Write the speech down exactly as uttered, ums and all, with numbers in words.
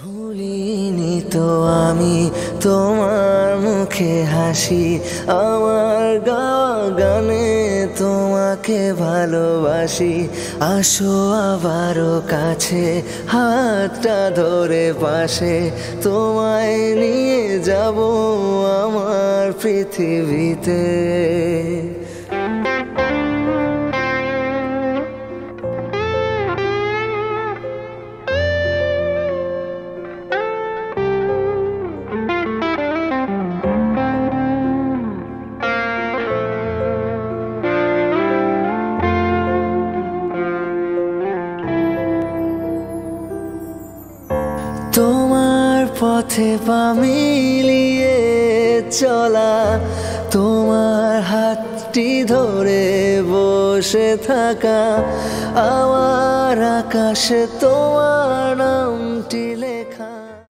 ভুলিনি তো আমি তোমার মুখে হাসি, আমার গাওয়া গানে তোমাকে ভালোবাসি। আসো আবারও কাছে, হাতটা ধরে পাশে, তোমায় নিয়ে যাব আমার পৃথিবীতে। তোমার পথে পা মিলিয়ে চলা, তোমার হাতটি ধরে বসে থাকা, আমার আকাশে তোমার নামটি লেখা।